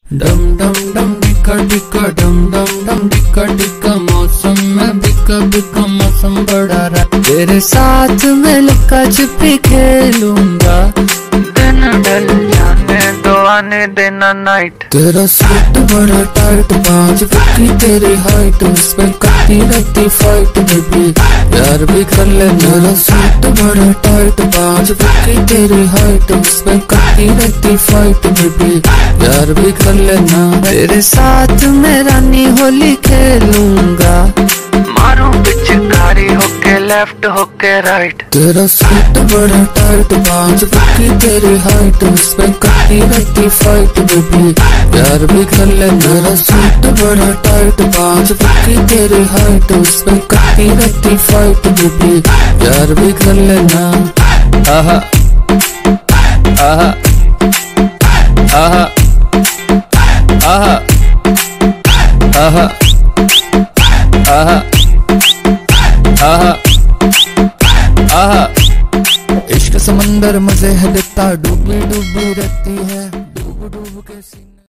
डम डम डम डिक्का डिक्का डम डम डम डिक्का डिक्का मौसम में बिका बिका मौसम बड़ा रहा। तेरे साथ मैं लुका छिपी खेलूंगा, दिन ढल जाने दो आने देना नाइट। तेरा सूट बड़ा टाइट, 5 फुट की तेरी हाइट, उसमें करती रहती फाइट बेबी, प्यार भी कर ले। मेरा सूट बड़ा टाइट, 5 फुट की तेरी हाइट, उसमें करती रहती फाइट बेबी, प्यार भी कर लेना। तेरे साथ मैं रानी होली खेलूंगा, मारूं पिचकारी होके लेफ्ट होके राइट। तेरा सूट बड़ा टाइट, 5 फुट की तेरी हाइट, उसमें करती रहती फाइट बेबी, प्यार भी कर ले। मेरा सूट बड़ा टाइट, 5 फुट की तेरी हाइट, उसमें करती रहती फाइट बेबी, प्यार भी कर लेना। आहा आहा आहा आहा आहा आहा आहा आहा। इश्क समंदर मजे है देता, डूबी डूबी रहती है, डूब डूब के सीने।